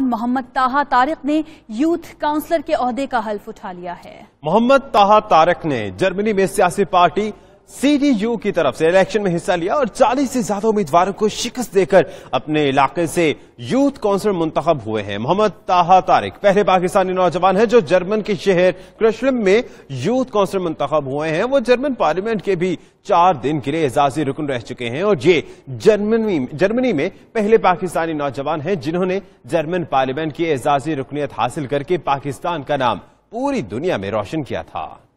मोहम्मद ताहा तारिक ने youth counsellor के ओहदे का हल्फ उठा लिया है। मोहम्मद ताहा तारिक ने जर्मनी में सियासी पार्टी CDU की तरफ से इलेक्शन में हिस्सा लिया और 40 से ज्यादा उम्मीदवारों को शिकस्त देकर अपने इलाके से यूथ काउंसलर मुंतखब हुए हैं। मोहम्मद ताहा तारिक पहले पाकिस्तानी नौजवान है जो जर्मन के शहर क्रेल्शेम में यूथ काउंसलर मुंतखब हुए हैं। वो जर्मन पार्लियामेंट के भी 4 दिन के लिए एजाजी रुकन रह चुके हैं और ये जर्मनी में पहले पाकिस्तानी नौजवान हैं जिन्होंने जर्मन पार्लियामेंट की एजाजी रुकनियत हासिल करके पाकिस्तान का नाम पूरी दुनिया में रोशन किया था।